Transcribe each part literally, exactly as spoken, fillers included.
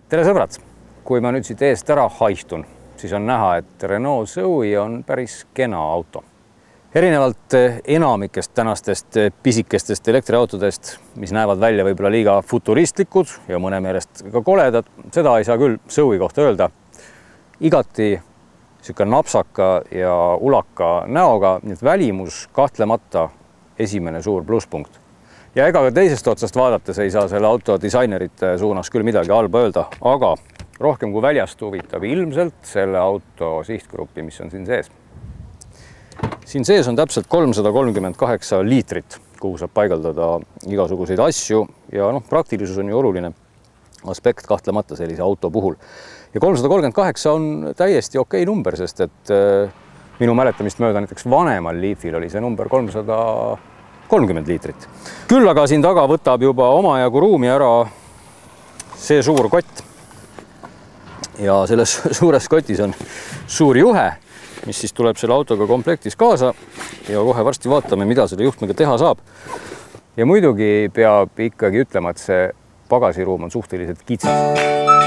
Tere sõbrad! Kui ma nüüd siit eest ära haihtun, siis on näha, et Renault Zoe on päris kena auto. Erinevalt enamikest tänastest pisikestest elektriautodest, mis näevad välja võib-olla liiga futuristlikud ja mõne meelest ka koledad, seda ei saa küll Zoe kohta öelda. Igati siuke napsaka ja ulaka näoga, nii et välimus kahtlemata esimene suur plusspunkt. Ja ega ka teisest otsast vaadates ei saa selle auto disainerite suunas küll midagi halba öelda, aga rohkem kui väljast huvitab ilmselt selle auto sihtgruppi, mis on siin sees. Siin sees on täpselt kolmsada kolmkümmend kaheksa liitrit, kuhu saab paigaldada igasuguseid asju ja noh, praktilisus on ju oluline aspekt kahtlemata sellise auto puhul. Ja kolmsada kolmkümmend kaheksa on täiesti okei number, sest et minu mäletamist mööda näiteks vanemal Leafil oli see number kolmsada kolmkümmend liitrit. Küll aga siin taga võtab juba omajagu ruumi ära see suur kott. Ja selles suures kotis on suur juhe, mis siis tuleb selle autoga komplektis kaasa ja kohe varsti vaatame, mida selle juhtmega teha saab. Ja muidugi peab ikkagi ütlema, et see pagasiruum on suhteliselt kitsas.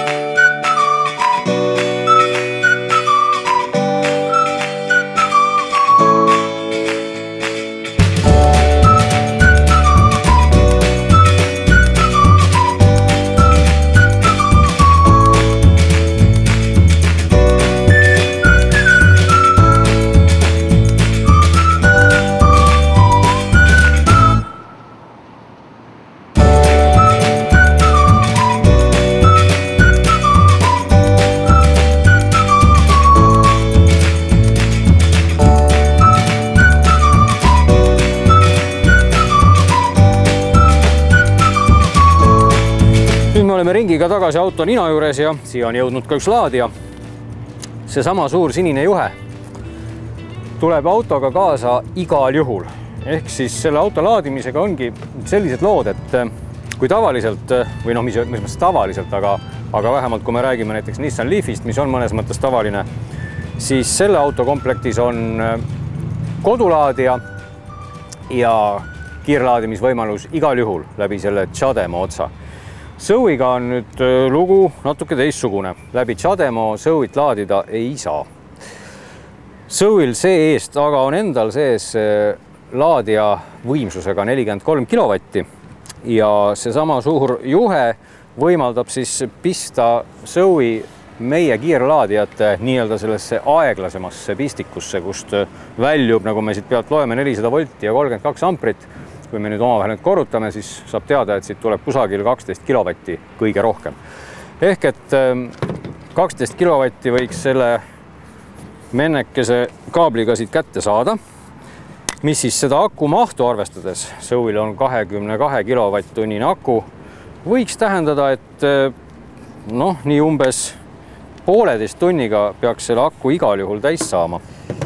Oleme ringiga tagasi auto nina juures ja siia on jõudnud ka üks laadija. See sama suur sinine juhe tuleb autoga kaasa igal juhul. Ehk siis selle auto laadimisega ongi sellised lood, et kui tavaliselt, või noh, mis mõttes tavaliselt, aga, aga vähemalt kui me räägime näiteks Nissan Leafist, mis on mõnes mõttes tavaline, siis selle autokomplektis on kodulaadija ja kiirlaadimisvõimalus igal juhul läbi selle Chademo otsa. Zoe'ga on nüüd lugu natuke teistsugune. Läbi Chademo Zoe'it laadida ei saa. Zoe'l see eest aga on endal sees laadija võimsusega nelikümmend kolm kilovatti ja see sama suur juhe võimaldab siis pista Zoe meie kiirlaadijate nii-öelda sellesse aeglasemasse pistikusse, kust väljub, nagu me siit pealt loeme, nelisada volti ja kolmkümmend kaks amprit. Kui me nüüd omavahel nüüd korrutame, siis saab teada, et siit tuleb kusagil kaksteist kilovatti kõige rohkem. Ehk et kaksteist kilovatti võiks selle mennekese kaabliga siit kätte saada, mis siis seda aku mahtu arvestades, Zoe'l on kahekümne kahe kilovatt-tunnine aku, võiks tähendada, et noh, nii umbes pooleteist tunniga peaks selle aku igal juhul täis saama.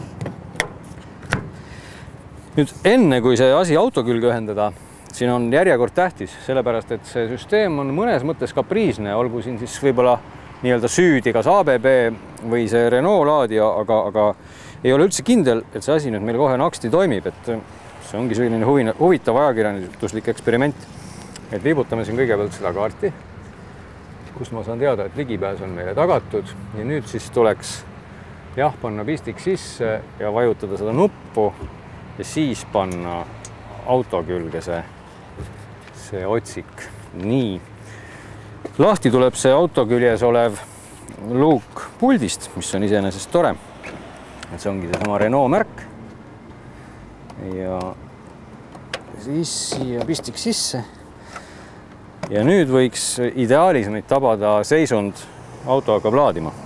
Nüüd enne, kui see asi auto külge ühendada, siin on järjekord tähtis, sellepärast, et see süsteem on mõnes mõttes kapriisne, olgu siin siis võib-olla nii-öelda süüdi kas A B B või see Renault laadija, aga, aga ei ole üldse kindel, et see asi nüüd meil kohe naksti toimib, et see ongi selline huvine, huvitav ajakirjanduslik eksperiment. Et viibutame siin kõigepealt seda kaarti, kus ma saan teada, et ligipääs on meile tagatud ja nüüd siis tuleks jah, panna pistik sisse ja vajutada seda nuppu ja siis panna auto külge see, see otsik. Nii. Lahti tuleb see auto küljes olev luuk puldist, mis on iseenesest tore. Et see ongi see sama Renault märk. Ja siis siia pistik sisse. Ja nüüd võiks ideaalis meid tabada seisund, auto hakkab laadima.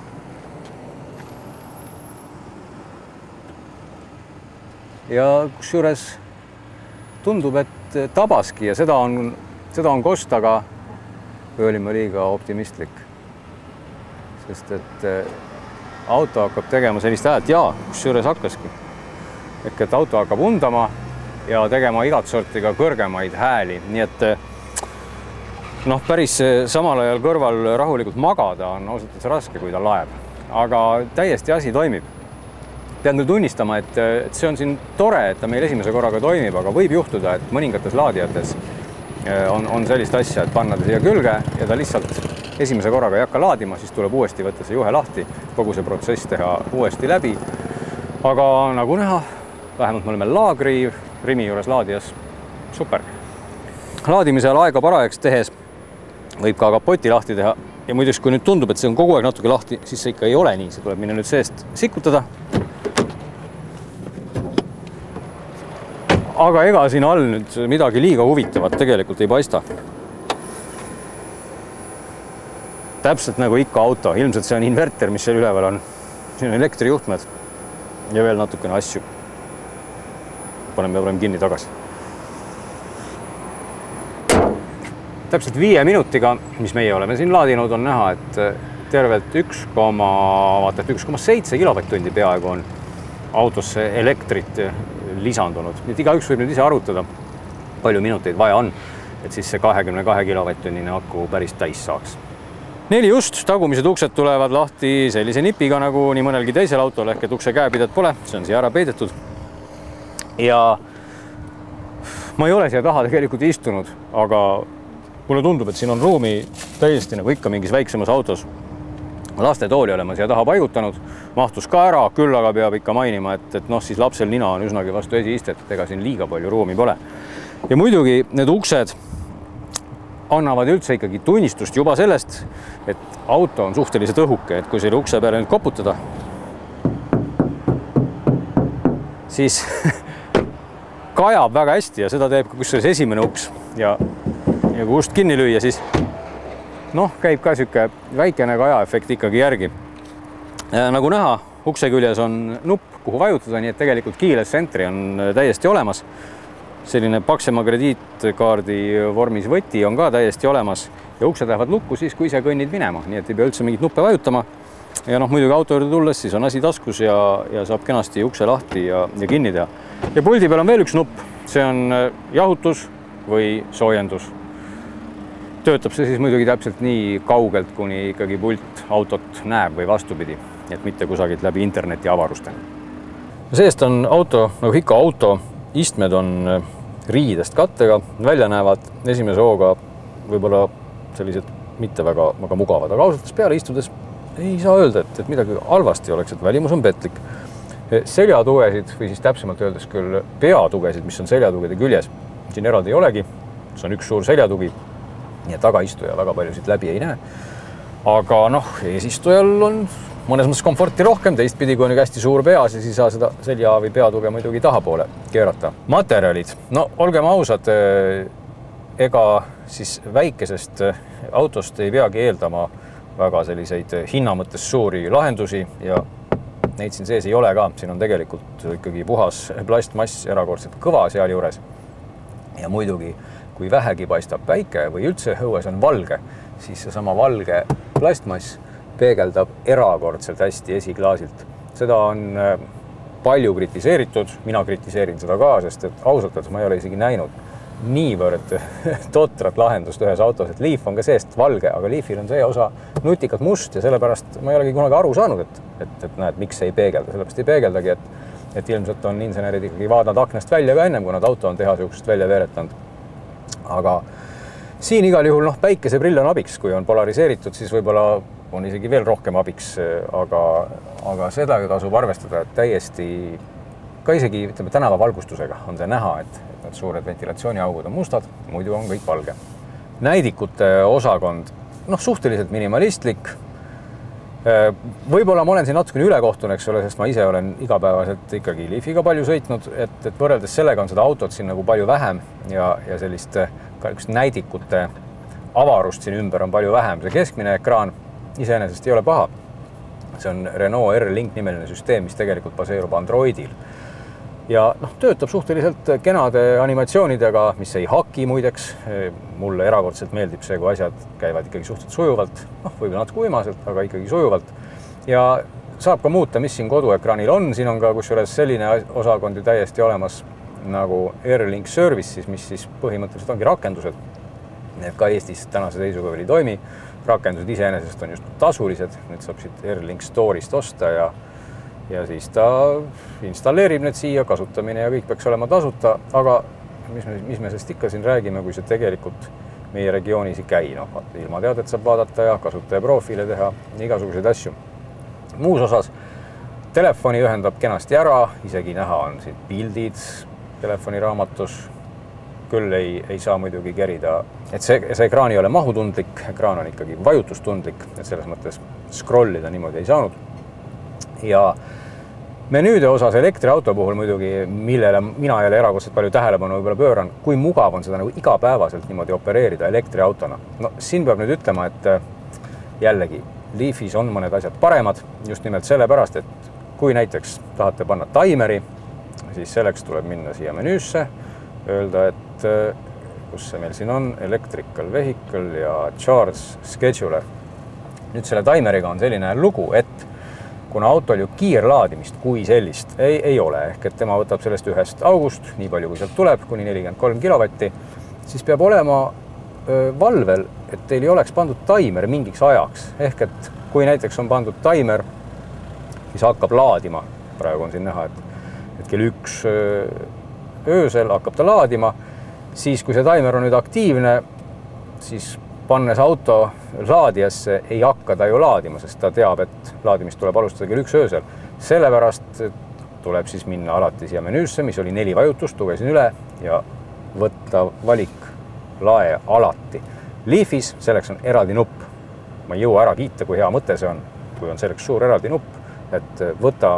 Ja kusjuures tundub, et tabaski ja seda on, seda on kost, aga või olime liiga optimistlik. Sest et auto hakkab tegema sellist häält, jaa, kusjuures hakkaski. Ehk et auto hakkab undama ja tegema igat sorti ka kõrgemaid hääli. Nii et noh, päris samal ajal kõrval rahulikult magada on ausalt raske, kui ta laeb. Aga täiesti asi toimib. Pean küll tunnistama, et, et see on siin tore, et ta meil esimese korraga toimib, aga võib juhtuda, et mõningates laadijates on, on sellist asja, et panna ta siia külge ja ta lihtsalt esimese korraga ei hakka laadima, siis tuleb uuesti võtta see juhe lahti, kogu see protsess teha uuesti läbi. Aga nagu näha, vähemalt me oleme laagri Rimi juures laadijas. Super. Laadimise ajal aega parajaks tehes võib ka kapoti lahti teha. Ja muideks, kui nüüd tundub, et see on kogu aeg natuke lahti, siis see ikka ei ole nii. See tuleb minna nüüd seest sikutada. Aga ega siin all nüüd midagi liiga huvitavat tegelikult ei paista. Täpselt nagu ikka auto. Ilmselt see on inverter, mis seal üleval on. Siin on elektrijuhtmed ja veel natukene asju. Paneme, paneme kinni tagasi. Täpselt viie minutiga, mis meie oleme siin laadinud, on näha, et tervelt üks koma seitse kilovatt-tundi peaaegu on autosse elektrit lisandunud. Nüüd igaüks võib nüüd ise arutada, palju minuteid vaja on, et siis see kahekümne kahe kilovatt-tunnine aku päris täis saaks. Neli just, tagumised uksed tulevad lahti sellise nipiga, nagu nii mõnelgi teisel autol, ehk et ukse käepidet pole, see on siia ära peidetud. Ja ma ei ole siia taha tegelikult istunud, aga mulle tundub, et siin on ruumi täiesti nagu ikka mingis väiksemas autos. Lastetooli olema siia taha paigutanud, mahtus ka ära, küll aga peab ikka mainima, et, et noh, siis lapsel nina on üsnagi vastu esiistet, et ega siin liiga palju ruumi pole. Ja muidugi need uksed annavad üldse ikkagi tunnistust juba sellest, et auto on suhteliselt õhuke, et kui selle ukse peale nüüd koputada, siis kajab väga hästi ja seda teeb ka kusjuures esimene uks ja Ja kui ust kinni lüüa, siis noh, käib ka siuke väikene kajaefekt ikkagi järgi. Ja nagu näha, ukse küljes on nupp, kuhu vajutada, nii et tegelikult keyless entry on täiesti olemas. Selline paksema krediitkaardi vormis võti on ka täiesti olemas ja uksed lähevad lukku siis, kui ise kõnnid minema, nii et ei pea üldse mingit nuppe vajutama. Ja noh, muidugi auto juurde tulles siis on asi taskus ja, ja saab kenasti ukse lahti ja, ja kinni teha. Ja puldi peal on veel üks nupp, see on jahutus või soojendus. Töötab see siis muidugi täpselt nii kaugelt, kuni ikkagi pult autot näeb või vastupidi, et mitte kusagilt läbi interneti avaruste. Seest on auto, nagu ikka auto, istmed on riidest kattega, välja näevad esimese hooga võib-olla sellised mitte väga, väga mugavad, aga ausalt peale istudes ei saa öelda, et, et midagi halvasti oleks, et välimus on petlik. Seljatugesid või siis täpsemalt öeldes küll peatugesid, mis on seljatugede küljes, siin eraldi ei olegi, see on üks suur seljatugi. Ja tagaistuja väga palju siit läbi ei näe. Aga noh, eesistujal on mõnes mõttes komforti rohkem, teistpidi kui on hästi suur peas ja siis saa seda selja või peatuge muidugi tahapoole keerata. Materjalid. No olgem ausad, ega siis väikesest autost ei peagi eeldama väga selliseid hinna mõttes suuri lahendusi ja neid siin sees ei ole ka. Siin on tegelikult ikkagi puhas plastmass erakordselt kõva seal juures. Ja muidugi kui vähegi paistab päike või üldse õues on valge, siis see sama valge plastmass peegeldab erakordselt hästi esiklaasilt. Seda on palju kritiseeritud, mina kritiseerin seda ka, sest et ausalt öeldes ma ei ole isegi näinud niivõrd totrat lahendust ühes autos, et Leaf on ka seest valge, aga Leafil on see osa nutikalt must ja sellepärast ma ei olegi kunagi aru saanud, et, et, et näed, miks ei peegelda. Sellepärast ei peegeldagi, et, et ilmselt on insenerid ikkagi vaadanud aknast välja ka ennem, kui nad auto on tehase uksest välja veeretanud. Aga siin igal juhul noh, päikeseprill on abiks, kui on polariseeritud, siis võib-olla on isegi veel rohkem abiks, aga, aga seda tasub arvestada, et täiesti ka isegi ütleme, tänava valgustusega on see näha, et, et need suured ventilatsiooniaugud on mustad, muidu on kõik valge. Näidikute osakond, noh, suhteliselt minimalistlik. Võib-olla ma olen siin natukene ülekohtune, eks ole, sest ma ise olen igapäevaselt ikkagi Leafiga palju sõitnud, et, et võrreldes sellega on seda autot siin nagu palju vähem ja, ja sellist ka üks näidikute avarust siin ümber on palju vähem. See keskmine ekraan iseenesest ei ole paha. See on Renault R-Link nimeline süsteem, mis tegelikult baseerub Androidil. Ja noh, töötab suhteliselt kenade animatsioonidega, mis ei haki muideks. Mulle erakordselt meeldib see, kui asjad käivad ikkagi suhteliselt sujuvalt, noh, võib-olla natuke uimaselt, aga ikkagi sujuvalt. Ja saab ka muuta, mis siin koduekraanil on. Siin on ka kusjuures selline osakond ju täiesti olemas nagu R-Link Services, mis siis põhimõtteliselt ongi rakendused. Need ka Eestis tänase seisuga veel ei toimi. Rakendused iseenesest on just tasulised. Need saab siit R-Link Store'ist osta ja ja siis ta installeerib need siia, kasutamine ja kõik peaks olema tasuta, aga mis me, mis me sest ikka siin räägime, kui see tegelikult meie regioonis ei käi. No, ilmateadet saab vaadata ja kasutaja profiile teha, igasuguseid asju. Muus osas telefoni ühendab kenasti ära, isegi näha on siin pildid telefoniraamatus. Küll ei, ei saa muidugi kerida, et see, see ekraan ei ole mahutundlik, ekraan on ikkagi vajutustundlik, et selles mõttes scrollida niimoodi ei saanud. Ja menüüde osas elektriauto puhul muidugi, millele mina jälle erakordselt palju tähelepanu võib-olla pööran, kui mugav on seda nagu igapäevaselt niimoodi opereerida elektriautona. No siin peab nüüd ütlema, et jällegi Leafis on mõned asjad paremad, just nimelt sellepärast, et kui näiteks tahate panna taimeri, siis selleks tuleb minna siia menüüsse, öelda, et kus see meil siin on, electrical vehicle ja charge scheduler. Nüüd selle taimeriga on selline lugu, et kuna autol ju kiirlaadimist kui sellist ei, ei ole, ehk et tema võtab sellest ühest august, nii palju kui sealt tuleb, kuni nelikümmend kolm kilovatti, siis peab olema öö, valvel, et teil ei oleks pandud taimer mingiks ajaks. Ehk et kui näiteks on pandud taimer, siis hakkab laadima. Praegu on siin näha, et, et kell üks öö, öösel hakkab ta laadima, siis kui see taimer on nüüd aktiivne, siis pannes auto laadijasse ei hakka ta ju laadima, sest ta teab, et laadimist tuleb alustada kell üks öösel. Sellepärast tuleb siis minna alati siia menüüsse, mis oli neli vajutust, tugesin üle ja võtta valik lae alati. Leafis selleks on eraldi nupp. Ma ei jõua ära kiita, kui hea mõte see on, kui on selleks suur eraldi nupp, et võta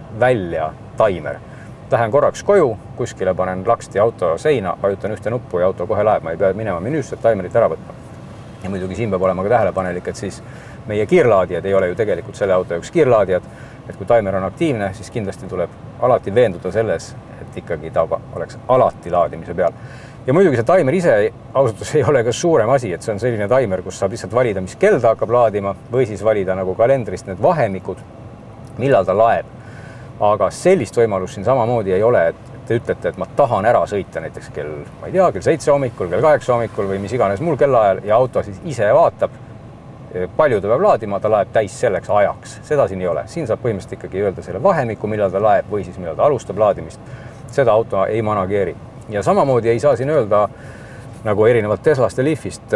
välja taimer. Lähen korraks koju, kuskile panen laksti auto seina, vajutan ühte nuppu ja auto kohe läheb. Ma ei pea minema menüüsse, et taimerit ära võtma. Ja muidugi siin peab olema ka tähelepanelik, et siis meie kiirlaadijad ei ole ju tegelikult selle auto üks kiirlaadijad, et kui taimer on aktiivne, siis kindlasti tuleb alati veenduda selles, et ikkagi ta oleks alati laadimise peal. Ja muidugi see taimer ise ausalt ei ole ka suurem asi, et see on selline taimer, kus saab lihtsalt valida, mis kell ta hakkab laadima või siis valida nagu kalendrist need vahemikud, millal ta laeb. Aga sellist võimalust siin samamoodi ei ole, et te ütlete, et ma tahan ära sõita näiteks kell, ma ei tea, kell seitse hommikul, kell kaheksa hommikul või mis iganes mul kellaajal ja auto siis ise vaatab, palju ta peab laadima, ta laeb täis selleks ajaks. Seda siin ei ole. Siin saab põhimõtteliselt ikkagi öelda selle vahemiku, millal ta laeb või siis millal ta alustab laadimist. Seda auto ei manageeri. Ja samamoodi ei saa siin öelda, nagu erinevalt Teslast ja Leafist,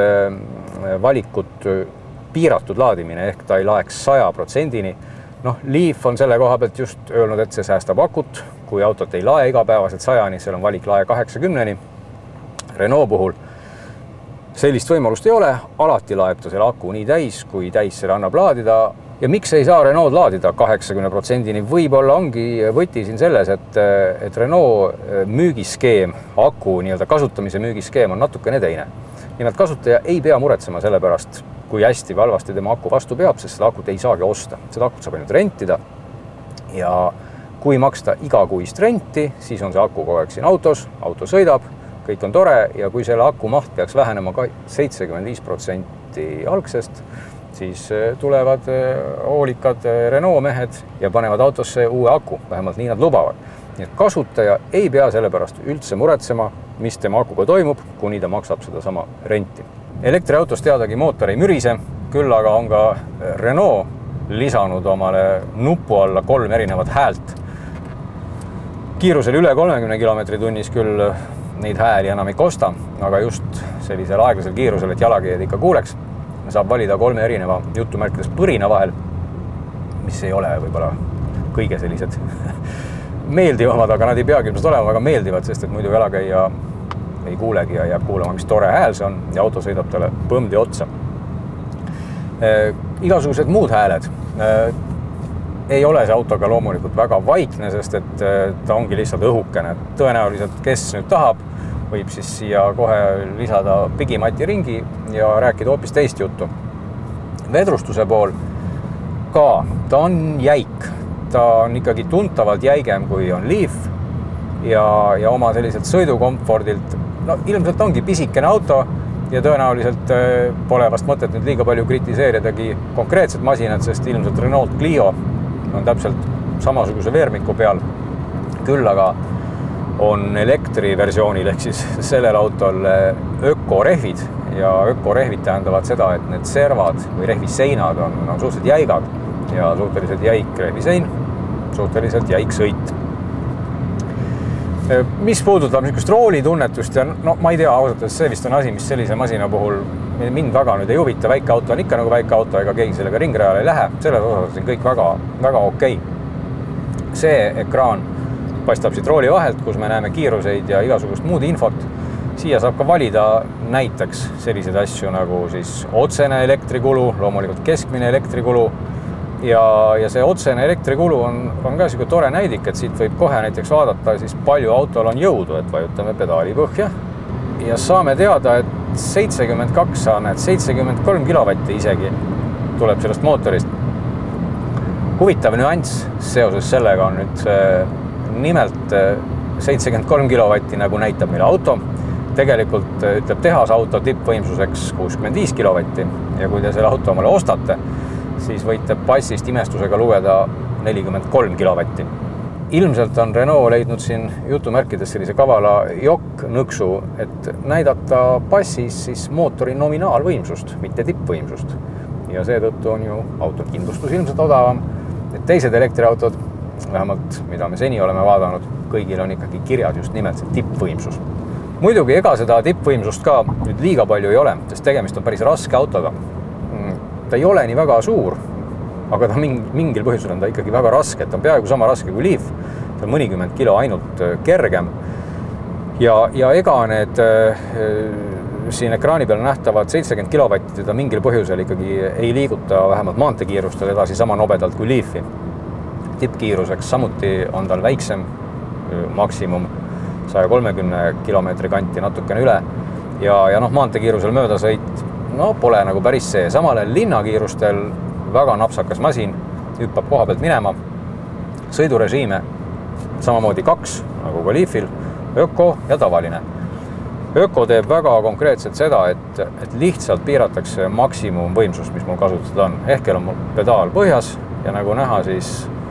valikut piiratud laadimine, ehk ta ei laeks saja protsendini. Noh, Leaf on selle koha pealt just öelnud, et see säästab akut, kui autot ei lae igapäevaselt sajani, seal on valik lae kaheksakümneni. Renault puhul sellist võimalust ei ole, alati laeb ta selle aku nii täis, kui täis selle annab laadida. Ja miks ei saa Renault laadida kaheksakümne protsendini? Võib-olla ongi võti siin selles, et, et Renault müügiskeem, aku nii-öelda kasutamise müügiskeem on natukene teine. Nimelt kasutaja ei pea muretsema selle pärast, kui hästi või halvasti tema aku vastu peab, sest seda akut ei saagi osta. Seda akut saab ainult rentida ja kui maksta igakuist renti, siis on see aku kogu aeg siin autos, auto sõidab, kõik on tore ja kui selle aku maht peaks vähenema seitsekümmend viis protsenti algsest, siis tulevad hoolikad Renault mehed ja panevad autosse uue aku, vähemalt nii nad lubavad. Nii et kasutaja ei pea selle pärast üldse muretsema, mis tema akuga toimub, kuni ta maksab seda sama renti. Elektriautos teadagi mootor ei mürise, küll aga on ka Renault lisanud omale nupu alla kolm erinevat häält. Kiirusel üle kolmekümne kilomeetri tunnis küll neid hääli enam ei kosta, aga just sellisel aeglasel kiirusel, et jalakäijad ikka kuuleks, saab valida kolme erineva jutumärkides põrina vahel, mis ei ole võib-olla kõige sellised meeldivamad, aga nad ei peagi ilmselt olema väga meeldivad, sest et muidu jalakäija ei kuulegi ja jääb kuulama, mis tore hääl see on ja auto sõidab talle põmdi otsa. E, igasugused muud hääled. E, ei ole see autoga loomulikult väga vaikne, sest et ta ongi lihtsalt õhukene. Tõenäoliselt, kes nüüd tahab, võib siis siia kohe lisada pigimati ringi ja rääkida hoopis teist juttu. Vedrustuse pool ka, ta on jäik. Ta on ikkagi tuntavalt jäigem, kui on Leaf ja, ja oma selliselt sõidukomfordilt. No, ilmselt ongi pisikene auto ja tõenäoliselt pole vast mõtet nüüd liiga palju kritiseeridagi konkreetset masinat, sest ilmselt Renault Clio on täpselt samasuguse veermiku peal. Küll aga on elektriversioonil ehk siis sellel autol ökorehvid ja ökorehvid tähendavad seda, et need servad või rehviseinad on, on suhteliselt jäigad ja suhteliselt jäik rehvisein, suhteliselt jäik sõit. Mis puudutab niisugust roolitunnetust ja no ma ei tea, ausalt, see vist on asi, mis sellise masina puhul mind väga nüüd ei huvita, väike auto on ikka nagu väike auto, ega keegi sellega ringrajal ei lähe, selles osas on kõik väga, väga okei. See ekraan paistab siit rooli vahelt, kus me näeme kiiruseid ja igasugust muud infot. Siia saab ka valida näiteks selliseid asju nagu siis otsene elektrikulu, loomulikult keskmine elektrikulu. Ja, ja see otsene elektrikulu on, on ka siuke tore näidik, et siit võib kohe näiteks vaadata, siis palju autol on jõudu, et vajutame pedaali põhja. Ja saame teada, et seitsekümmend kaks, need seitsekümmend kolm kilovatti isegi tuleb sellest mootorist. Huvitav nüanss seoses sellega on nüüd nimelt seitsekümmend kolm kilovatti, nagu näitab meile auto. Tegelikult ütleb tehas auto tippvõimsuseks kuuskümmend viis kilovatti ja kui te selle auto omale ostate, siis võite passist imestusega lugeda nelikümmend kolm kilovatti. Ilmselt on Renault leidnud siin jutumärkides sellise kavala jokk-nõksu, et näidata passis siis mootori nominaalvõimsust, mitte tippvõimsust. Ja seetõttu on ju autokindlustus ilmselt odavam. Et teised elektriautod, vähemalt mida me seni oleme vaadanud, kõigil on ikkagi kirjad just nimelt see tippvõimsus. Muidugi ega seda tippvõimsust ka nüüd liiga palju ei ole, sest tegemist on päris raske autoga. Ta ei ole nii väga suur, aga ta mingil põhjusel on ta ikkagi väga raske, et ta on peaaegu sama raske kui Leaf. Ta on mõnikümmend kilo ainult kergem. Ja, ja ega need äh, siin ekraani peal nähtavad seitsekümmend kilovatti ta mingil põhjusel ikkagi ei liiguta vähemalt maanteekiirustel edasi sama nobedalt kui Leafi. Tippkiiruseks samuti on tal väiksem maksimum saja kolmekümne kilomeetri kanti natukene üle ja, ja noh, maanteekiirusel möödasõit no pole nagu päris see. Samale linnakiirustel väga napsakas masin, hüppab koha pealt minema. Sõidurežiime samamoodi kaks, nagu ka Leafil, öko ja tavaline. Öko teeb väga konkreetselt seda, et, et lihtsalt piiratakse maksimumvõimsust, mis mul kasutada on. Ehkel on mul pedaal põhjas ja nagu näha siis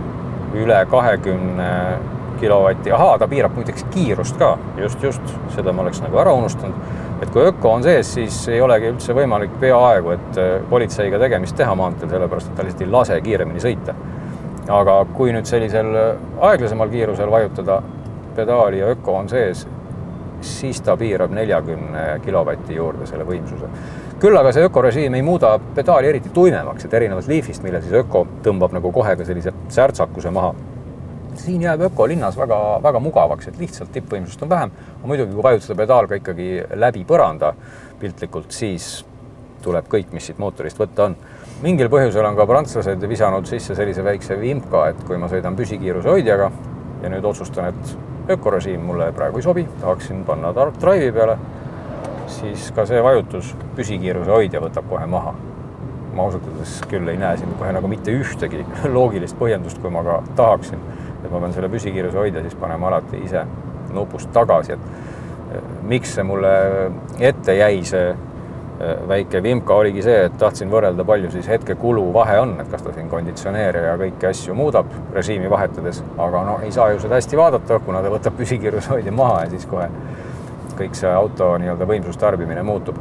üle kahekümne kilovatti. Ahaa, ta piirab muideks kiirust ka. Just, just, seda ma oleks nagu ära unustanud. Et kui öko on sees, siis ei olegi üldse võimalik peaaegu, et politseiga tegemist teha maanteel, sellepärast, et ta lihtsalt ei lase kiiremini sõita. Aga kui nüüd sellisel aeglasemal kiirusel vajutada pedaali ja öko on sees, siis ta piirab neljakümne kilovatti juurde selle võimsuse. Küll aga see ökorežiim ei muuda pedaali eriti tuimemaks, et erinevalt Leafist, mille siis öko tõmbab nagu kohe ka sellise särtsakuse maha. Siin jääb öko linnas väga, väga mugavaks, et lihtsalt tippvõimsust on vähem. Aga muidugi, kui vajutada pedaal ka ikkagi läbi põranda piltlikult, siis tuleb kõik, mis siit mootorist võtta on. Mingil põhjusel on ka prantslased visanud sisse sellise väikse vimka, et kui ma sõidan püsikiiruse hoidjaga ja nüüd otsustan, et ökorežiim mulle praegu ei sobi, tahaksin panna Dark Drive'i peale, siis ka see vajutus püsikiiruse hoidja võtab kohe maha. Ma ausatades küll ei näe siin kohe nagu mitte ühtegi loogilist põhjendust, kui ma ka tahaksin. Et ma pean selle püsikiiruse hoidja siis panema alati ise nupust tagasi, et miks see mulle ette jäi see väike vimka oligi see, et tahtsin võrrelda palju siis hetke kulu vahe on, et kas ta siin konditsioneeri ja kõiki asju muudab režiimi vahetades, aga no ei saa ju seda hästi vaadata, kuna ta võtab püsikiiruse hoidja maha ja siis kohe kõik see auto nii-öelda võimsustarbimine muutub.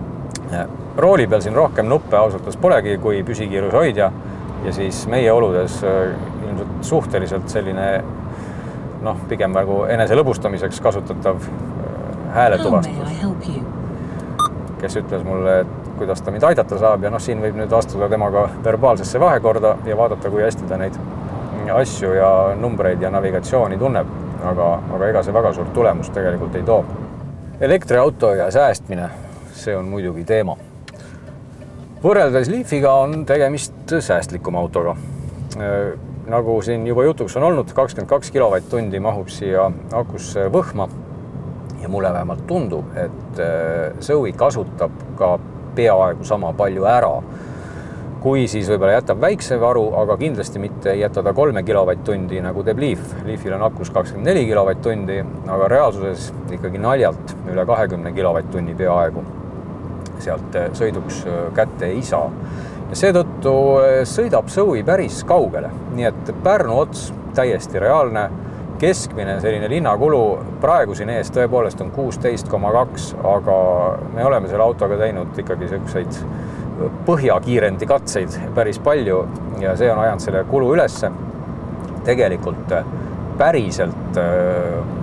Rooli peal siin rohkem nuppe ausalt polegi kui püsikiiruse hoidja ja siis meie oludes ilmselt suhteliselt selline noh, pigem nagu enese lõbustamiseks kasutatav hääletuvastus, kes ütles mulle, et kuidas ta mind aidata saab ja noh, siin võib nüüd astuda temaga verbaalsesse vahekorda ja vaadata, kui hästi ta neid asju ja numbreid ja navigatsiooni tunneb, aga, aga ega see väga suurt tulemust tegelikult ei too. Elektriauto ja säästmine, see on muidugi teema. Võrreldes Leafiga on tegemist säästlikum autoga. Nagu siin juba jutuks on olnud, kakskümmend kaks kilovatt-tundi mahub siia akusse võhma ja mulle vähemalt tundub, et Zoe kasutab ka peaaegu sama palju ära, kui siis võib-olla jätab väikse varu, aga kindlasti mitte ei jäta ta kolme kilovatt-tundi nagu teeb Leaf. Leafil on akus kakskümmend neli kilovatt-tundi, aga reaalsuses ikkagi naljalt üle kahekümne kilovatt-tunni peaaegu sealt sõiduks kätte ei saa. Ja seetõttu sõidab Zoe päris kaugele, nii et Pärnu ots täiesti reaalne, keskmine selline linnakulu praegu siin ees tõepoolest on kuusteist koma kaks, aga me oleme selle autoga teinud ikkagi selliseid põhjakiirendi katseid päris palju ja see on ajanud selle kulu ülesse. Tegelikult päriselt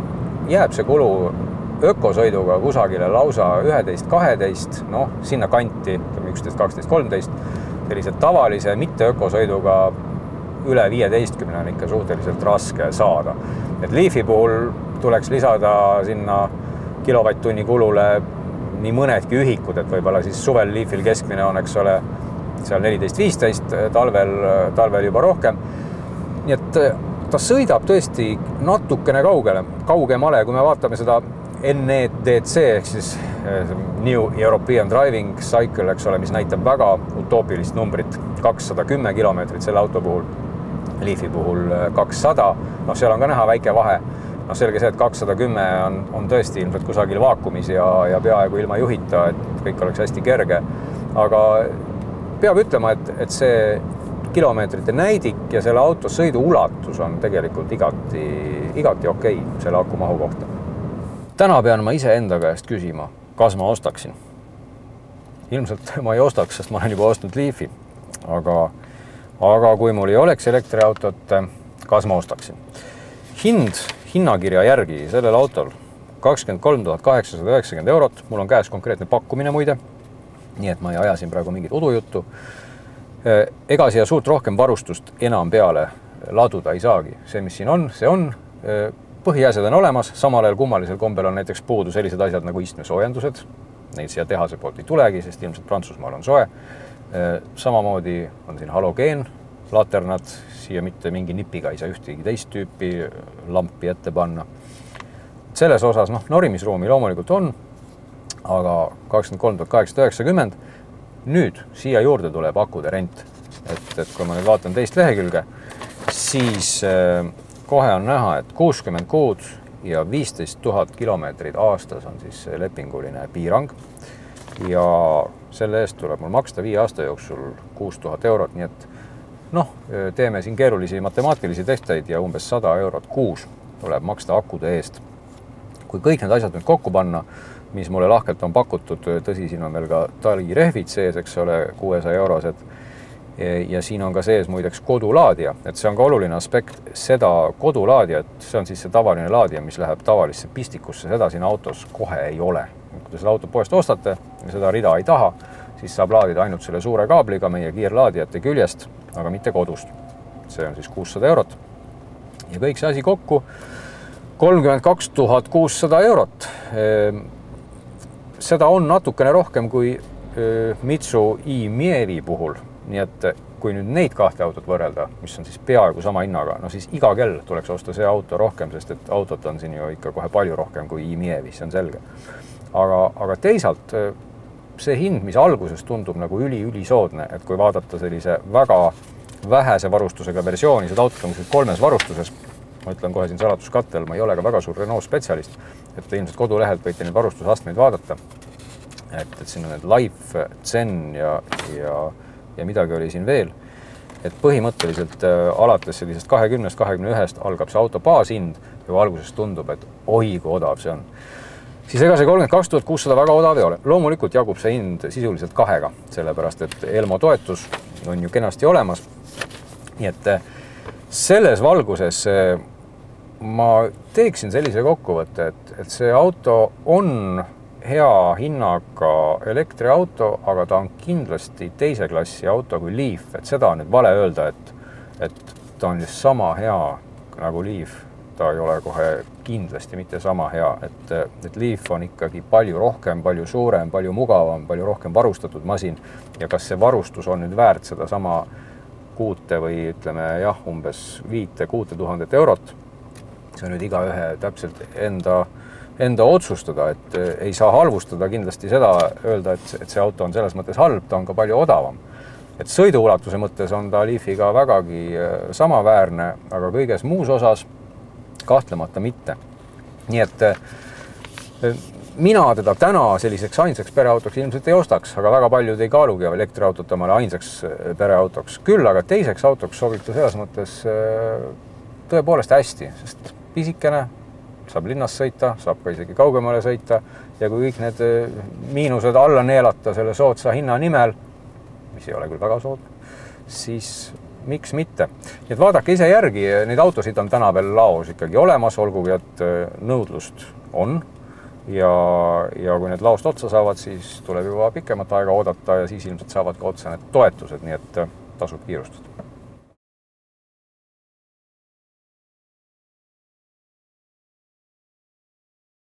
jääb see kulu ökosõiduga kusagile lausa üheteist kaheteist, noh, sinna kanti, üksteist kaksteist kolmteist, sellise tavalise mitte ökosõiduga üle viieteistkümne on ikka suhteliselt raske saada. Et Leafi puhul tuleks lisada sinna kilovatt-tunni kulule nii mõnedki ühikud, et võib-olla siis suvel Leafil keskmine on, eks ole, seal neliteist viisteist, talvel, talvel juba rohkem. Nii et ta sõidab tõesti natukene kaugele, kaugemale, kui me vaatame seda N E D C, ehk siis New European Driving Cycle, eks ole, mis näitab väga utoopilist numbrit, kakssada kümme kilomeetrit selle auto puhul, Leafi puhul kakssada, noh, seal on ka näha väike vahe. No selge see, et kakssada kümme on, on tõesti ilmselt kusagil vaakumis ja, ja peaaegu ilma juhita, et kõik oleks hästi kerge. Aga peab ütlema, et, et see kilomeetrite näidik ja selle auto sõidu ulatus on tegelikult igati, igati okei selle akumahu kohta. Täna pean ma ise enda käest küsima, kas ma ostaksin. Ilmselt ma ei ostaks, sest ma olen juba ostnud Leafi, aga, aga kui mul ei oleks elektriautot, kas ma ostaksin? Hind hinnakirja järgi sellel autol kakskümmend kolm tuhat kaheksasada üheksakümmend eurot, mul on käes konkreetne pakkumine muide, nii et ma ei aja siin praegu mingit udujuttu. Ega siia suurt rohkem varustust enam peale laduda ei saagi. See, mis siin on, see on. Põhiasjad on olemas, samal ajal kummalisel kombel on näiteks puudu sellised asjad nagu istmesoojendused. Neid siia tehase poolt ei tulegi, sest ilmselt Prantsusmaal on soe. Samamoodi on siin halogeen, laternad, siia mitte mingi nipiga ei saa ühtegi teist tüüpi lampi ette panna. Selles osas, noh, norimisruumi loomulikult on, aga kakskümmend kolm tuhat kaheksasada üheksakümmend. Nüüd siia juurde tuleb akude rent. Et, et kui ma nüüd vaatan teist lehekülge, siis kohe on näha, et kuuskümmend kuud ja viisteist tuhat kilomeetrit aastas on siis lepinguline piirang. Ja selle eest tuleb mul maksta viie aasta jooksul kuus tuhat eurot, nii et noh, teeme siin keerulisi matemaatilisi tehteid ja umbes sada eurot kuus tuleb maksta akude eest. Kui kõik need asjad nüüd kokku panna, mis mulle lahkelt on pakutud, tõsi, siin on veel ka tali rehvid sees, eks ole, kuuesaja eurosed, ja siin on ka sees muideks kodulaadija, et see on ka oluline aspekt, seda kodulaadija, et see on siis see tavaline laadija, mis läheb tavalisse pistikusse, seda siin autos kohe ei ole. Kui te seda auto poest ostate ja seda rida ei taha, siis saab laadida ainult selle suure kaabliga meie kiirlaadijate küljest, aga mitte kodust. See on siis kuussada eurot. Ja kõik see asi kokku kolmkümmend kaks tuhat kuussada eurot. Seda on natukene rohkem kui Mitsu e-Mievi puhul. Nii et kui nüüd neid kahte autot võrrelda, mis on siis peaaegu sama hinnaga, no siis iga kell tuleks osta see auto rohkem, sest et autot on siin ju ikka kohe palju rohkem kui e-Mievi, see on selge. Aga, aga teisalt see hind, mis alguses tundub nagu üli-ülisoodne, et kui vaadata sellise väga vähese varustusega versiooni, seda autot on kolmes varustuses, ma ütlen kohe siin salatuskattel, ma ei ole ka väga suur Renault spetsialist, et ilmselt kodulehelt võite neid varustusastmeid vaadata, et, et siin on need Life, Zen ja, ja, ja midagi oli siin veel, et põhimõtteliselt äh, alates sellisest kahekümnest kahekümne ühest algab see auto baashind ja alguses tundub, et oi, kui odav see on. Siis ega see kolmkümmend kaks tuhat kuussada väga odav ei ole. Loomulikult jagub see hind sisuliselt kahega, sellepärast et Elmo toetus on ju kenasti olemas. Nii et selles valguses ma teeksin sellise kokkuvõtte, et, et see auto on hea hinnaga elektriauto, aga ta on kindlasti teise klassi auto kui Leaf. Et seda on nüüd vale öelda, et, et ta on just sama hea nagu Leaf. Ta ei ole kohe kindlasti mitte sama hea, et, et Leaf on ikkagi palju rohkem, palju suurem, palju mugavam, palju rohkem varustatud masin ja kas see varustus on nüüd väärt seda sama kuute või ütleme jah, umbes viite, kuute tuhandet eurot. See on nüüd iga ühe täpselt enda, enda otsustada, et ei saa halvustada kindlasti seda öelda, et, et see auto on selles mõttes halb, ta on ka palju odavam. Et sõiduulatuse mõttes on ta Leafiga vägagi samaväärne, aga kõiges muus osas kahtlemata mitte. Nii et mina teda täna selliseks ainsaks pereautoks ilmselt ei ostaks, aga väga paljud ei kaalugi elektriautot omale ainsaks pereautoks. Küll, aga teiseks autoks sobib ta selles mõttes tõepoolest hästi, sest pisikene, saab linnas sõita, saab ka isegi kaugemale sõita ja kui kõik need miinused alla neelata selle soodsa hinna nimel, mis ei ole küll väga soodne, siis miks mitte. Nii et vaadake ise järgi, neid autosid on täna veel laos ikkagi olemas, olgugi et nõudlust on. Ja, ja kui need laost otsa saavad, siis tuleb juba pikemat aega oodata ja siis ilmselt saavad ka otsa need toetused, nii et tasub kiirustada.